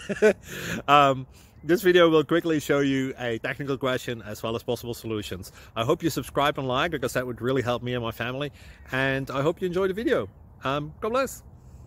This video will quickly show you a technical question as well as possible solutions. I hope you subscribe and like, because that would really help me and my family. And I hope you enjoy the video. God bless.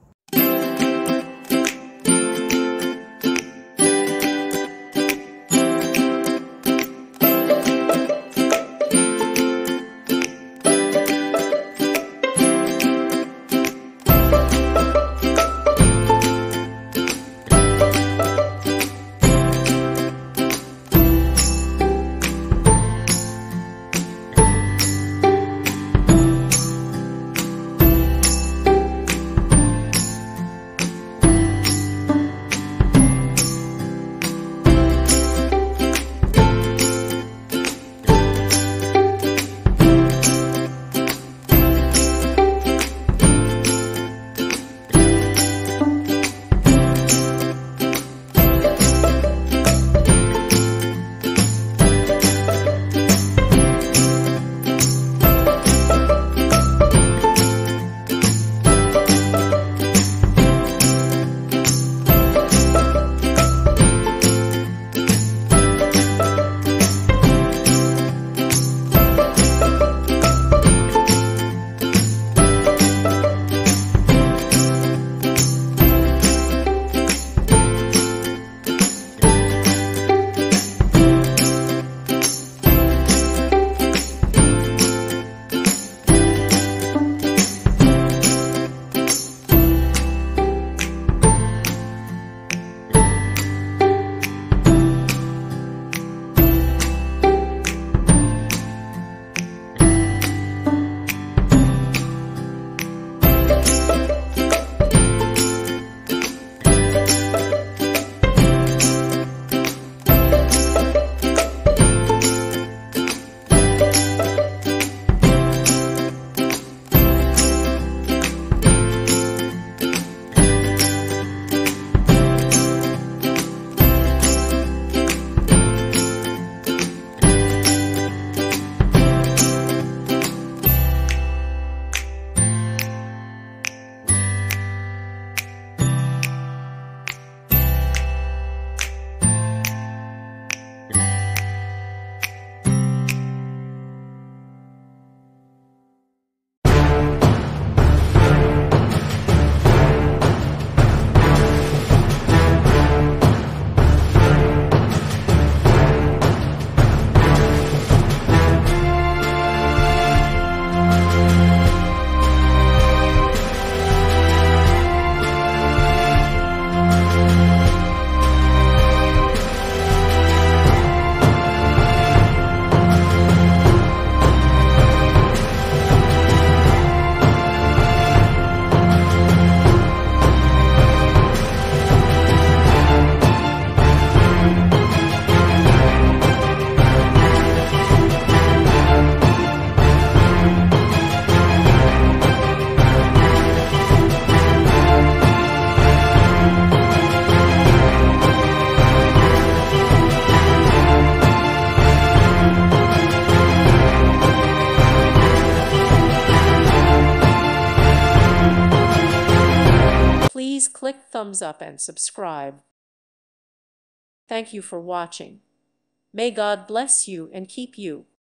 Please click thumbs up and subscribe. Thank you for watching. May God bless you and keep you.